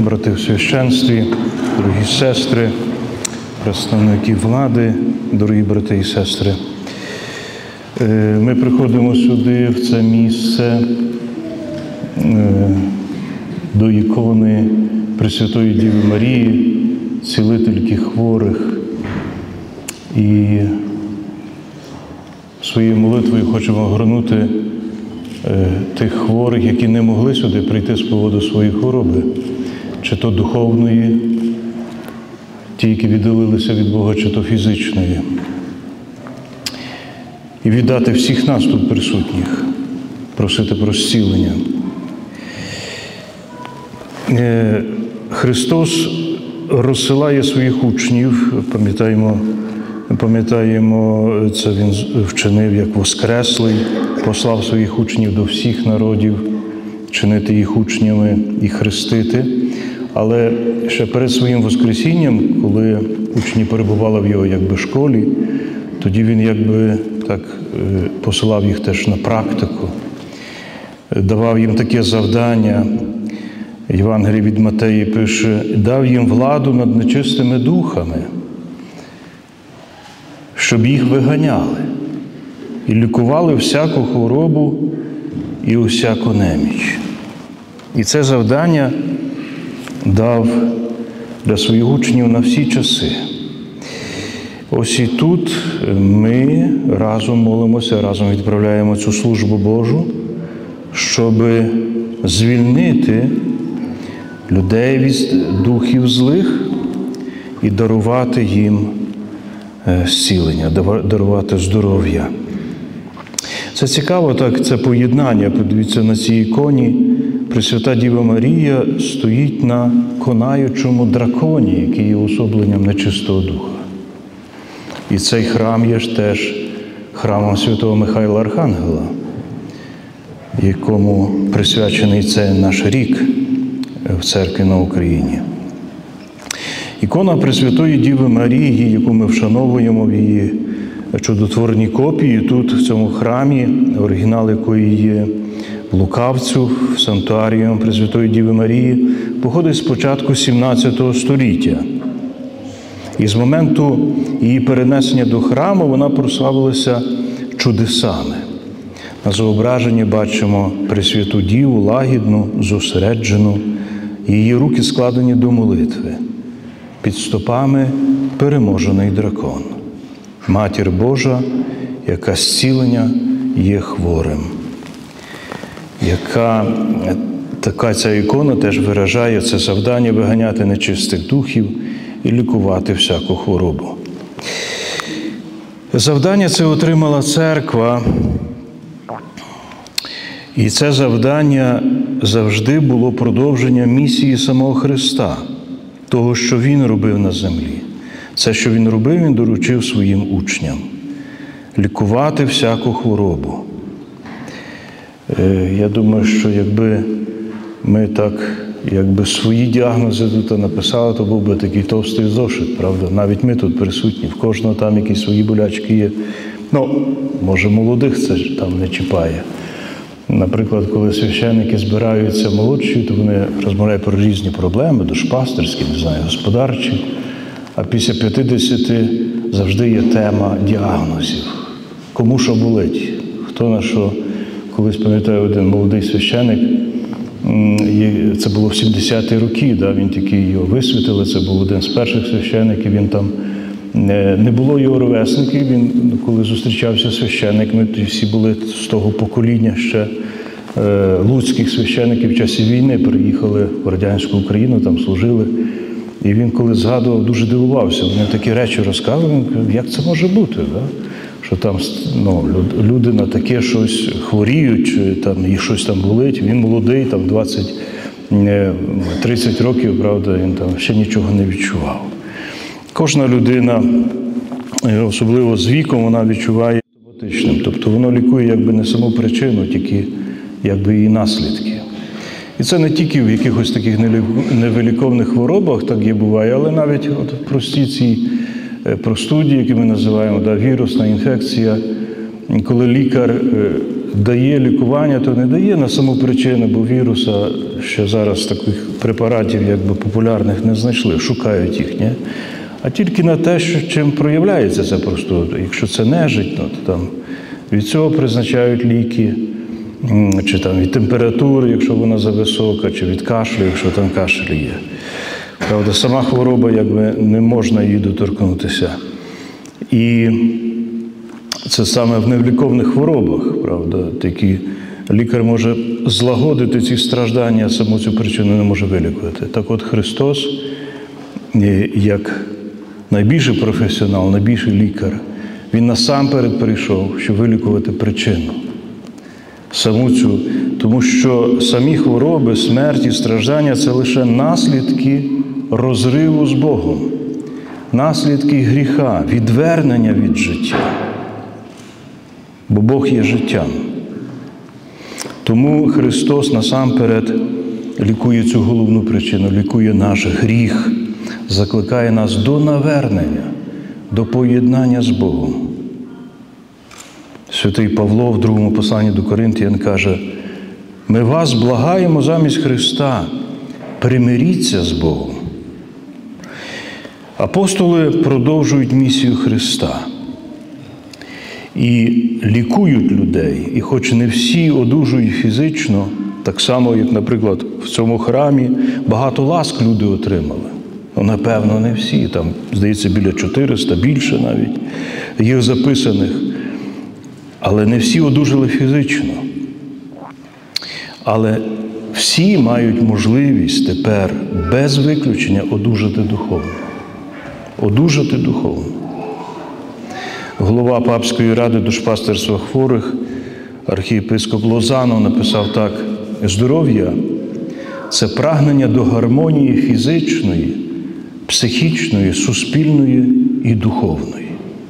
брати в священстві, дорогі сестри, представники влади, дорогі брати і сестри. Ми приходимо сюди, в це місце, до ікони Пресвятої Діви Марії, цілительки хворих. І своєю молитвою хочемо огорнути тих хворих, які не могли сюди прийти з поводу своєї хвороби, чи то духовної, ті, які віддалилися від Бога, чи то фізичної. І віддати всіх нас тут присутніх, просити про зцілення. Христос розсилає своїх учнів, пам'ятаємо, це Він вчинив як Воскреслий, послав своїх учнів до всіх народів, чинити їх учнями і хрестити. Але ще перед своїм Воскресінням, коли учні перебували в його якби школі, тоді Він так посилав їх теж на практику, давав їм таке завдання. Євангеліє від Матеї пише: «Дав їм владу над нечистими духами, щоб їх виганяли, і лікували всяку хворобу і усяку неміч». І це завдання дав для своїх учнів на всі часи. Ось і тут ми разом молимося, разом відправляємо цю службу Божу, щоб звільнити людей від духів злих і дарувати їм зцілення, дарувати здоров'я. Це цікаво, так, це поєднання. Подивіться, на цій іконі Пресвята Діва Марія стоїть на конаючому драконі, який є уособленням нечистого духа. І цей храм є ж теж храмом святого Михайла Архангела, якому присвячений цей наш рік в церкві на Україні. Ікона Пресвятої Діви Марії, яку ми вшановуємо в її чудотворній копії, тут, в цьому храмі, оригінал якої є в Лукавцю, в санктуаріум Пресвятої Діви Марії, походить з початку 17 століття. І з моменту її перенесення до храму вона прославилася чудесами. На зображенні бачимо Пресвяту Діву, лагідну, зосереджену, її руки складені до молитви. Під стопами переможений дракон. Матір Божа, яка зцілення є хворим. Така ця ікона теж виражає це завдання виганяти нечистих духів і лікувати всяку хворобу. Завдання це отримала церква, і це завдання завжди було продовженням місії самого Христа, того, що Він робив на землі. Це, що Він робив, Він доручив своїм учням – лікувати всяку хворобу. Я думаю, що якби ми так свої діагнози тут написали, то був би такий товстий зошит, правда? Навіть ми тут присутні, в кожного там якісь свої болячки є. Може, молодих це там не чіпає. Наприклад, коли священники збираються молодші, то вони розмовляють про різні проблеми, душпастерські, господарчі. А після 50 завжди є тема діагнозів. Кому що болить, хто на що. Колись, пам'ятаю, один молодий священик, це було в 70-ті роки, він тільки його висвітили, це був один з перших священиків, він там, не було його ровесників, він, коли зустрічався з священиками, всі були з того покоління ще луцьких священиків в часі війни, приїхали в радянську Україну, там служили. І він, коли згадував, дуже дивувався, вони такі речі розказували, як це може бути, що там люди на таке щось хворіють, чи там їх щось там болить, він молодий, там 20-30 років, правда, він там ще нічого не відчував. Кожна людина, особливо з віком, вона відчуває симптоматичним, тобто воно лікує якби не саму причину, тільки якби її наслідки. І це не тільки в якихось таких невиліковних хворобах, так і буває, але навіть от прості ці простуді, які ми називаємо, вірусна інфекція, коли лікар дає лікування, то не дає на саму причину, бо віруса ще зараз таких препаратів якби популярних не знайшли, шукають їх, ні? А тільки на те, що чим проявляється це простота. Якщо це нежить, то там від цього призначають ліки, чи там від температури, якщо вона зависока, чи від кашлю, якщо там кашель є. Правда, сама хвороба, якби не можна її доторкнутися. І це саме в невліковних хворобах, правда, такі лікар може злагодити ці страждання, а саму цю причину не може вилікувати. Так от Христос, як найбільший професіонал, найбільший лікар, Він насамперед прийшов, щоб вилікувати причину. Саму цю, тому що самі хвороби, смерті, страждання – це лише наслідки розриву з Богом, наслідки гріха, відвернення від життя. Бо Бог є життям. Тому Христос насамперед лікує цю головну причину, лікує наш гріх, закликає нас до навернення, до поєднання з Богом. Святий Павло в другому посланні до Коринтян каже: «Ми вас благаємо замість Христа, примиріться з Богом». Апостоли продовжують місію Христа і лікують людей. І хоч не всі одужують фізично, так само, як, наприклад, в цьому храмі багато ласк люди отримали. Ну, напевно, не всі. Там, здається, біля 400, більше навіть, їх записаних. Але не всі одужали фізично. Але всі мають можливість тепер без виключення одужати духовно. Одужати духовно. Голова Папської ради душпастерства хворих, архієпископ Лозано, написав так: «Здоров'я – це прагнення до гармонії фізичної, психічної, суспільної і духовної».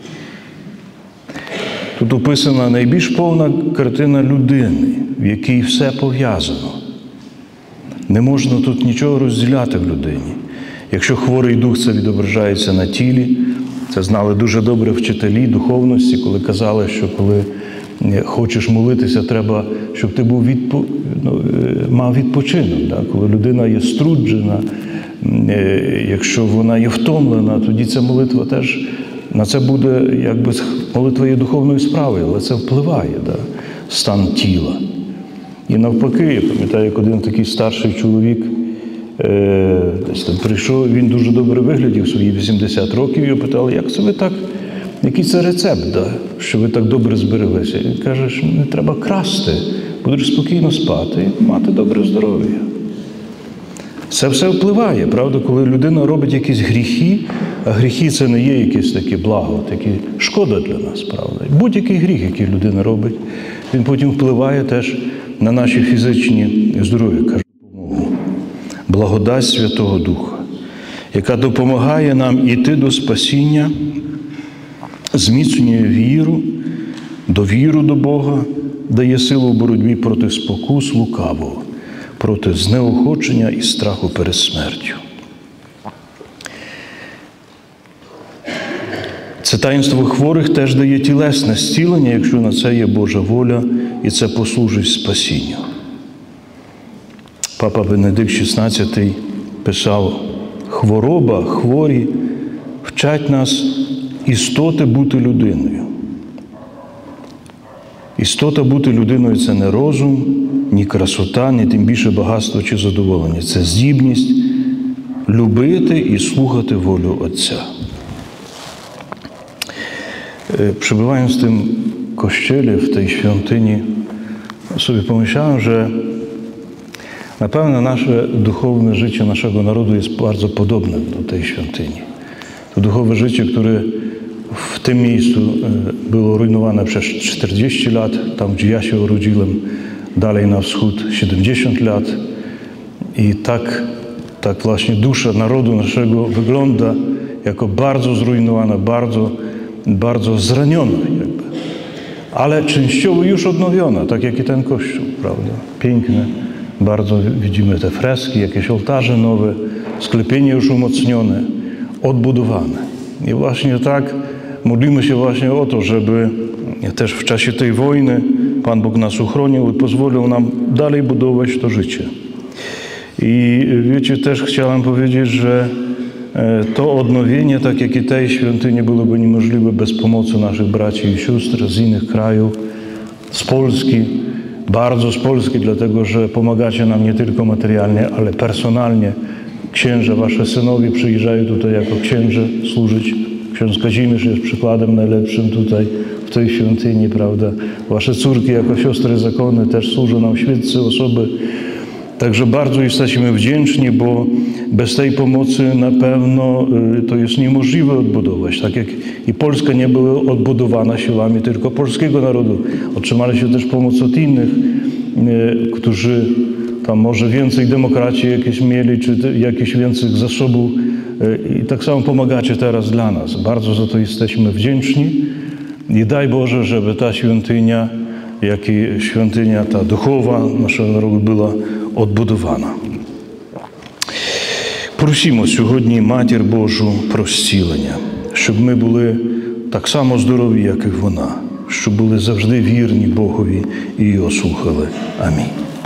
Тут описана найбільш повна картина людини, в якій все пов'язано. Не можна тут нічого розділяти в людині. Якщо хворий дух, це відображається на тілі. Це знали дуже добре вчителі духовності, коли казали, що коли хочеш молитися, треба, щоб ти був мав відпочинок. Да? Коли людина є струджена, якщо вона є втомлена, тоді ця молитва теж, на це буде, якби молитва є духовною справою, але це впливає, да? Стан тіла. І навпаки, я пам'ятаю, як один такий старший чоловік десь там прийшов, він дуже добре виглядів, свої 80 років, його питали: як це ви так, який це рецепт, да, що ви так добре збереглися? Він каже, що не треба красти, будеш спокійно спати і мати добре здоров'я. Це все впливає, правда, коли людина робить якісь гріхи, а гріхи – це не є якесь таке благо, таке шкода для нас, правда. Будь-який гріх, який людина робить, він потім впливає теж на наші фізичні здоров'я, кажу, допомогу. Благодать Святого Духа, яка допомагає нам іти до спасіння, зміцнює віру, довіру до Бога, дає силу в боротьбі проти спокус лукавого, проти знеохочення і страху перед смертю. Це таїнство хворих теж дає тілесне зцілення, якщо на це є Божа воля, і це послужить спасінню. Папа Бенедикт XVI писав: «Хвороба, хворі вчать нас істоти бути людиною». Істота бути людиною – це не розум, ні красота, ні тим більше багатство чи задоволення. Це здібність любити і слухати волю Отця. Przebywając w tym kościele, w tej świątyni, sobie pomyślałem, że na pewno nasze duchowe życie naszego narodu jest bardzo podobne do tej świątyni. To duchowe życie, które w tym miejscu było rujnowane przez 40 lat, tam gdzie ja się urodziłem, dalej na wschód 70 lat. I tak właśnie dusza narodu naszego wygląda jako bardzo zrujnowana, bardzo zraniona jakby. Ale częściowo już odnowiona, tak jak i ten kościół, prawda? Piękne, bardzo widzimy te freski, jakieś ołtarze nowe, sklepienie już umocnione, odbudowane. I właśnie tak modlimy się właśnie o to, żeby też w czasie tej wojny Pan Bóg nas uchronił i pozwolił nam dalej budować to życie. I wiecie, też chciałem powiedzieć, że to odnowienie, tak jak i tej świątyni, byłoby niemożliwe bez pomocy naszych braci i sióstr z innych krajów, z Polski, bardzo z Polski, dlatego że pomagacie nam nie tylko materialnie, ale personalnie. Księża, wasze synowie przyjeżdżają tutaj jako księże służyć. Ksiądz Kazimierz jest przykładem najlepszym tutaj w tej świątyni, prawda? Wasze córki jako siostry zakonne też służą nam, świeckie osoby. Także bardzo jesteśmy wdzięczni, bo bez tej pomocy na pewno to jest niemożliwe odbudować. Tak jak i Polska nie była odbudowana siłami tylko polskiego narodu. Otrzymaliśmy też pomoc od innych, którzy tam może więcej demokracji jakieś mieli, czy jakieś więcej zasobów. I tak samo pomagacie teraz dla nas. Bardzo za to jesteśmy wdzięczni. I daj Boże, żeby ta świątynia, jak i świątynia ta duchowa naszego narodu była odbudowana. Просимо сьогодні Матір Божу про зцілення, щоб ми були так само здорові, як і вона, щоб були завжди вірні Богові і його слухали. Амінь.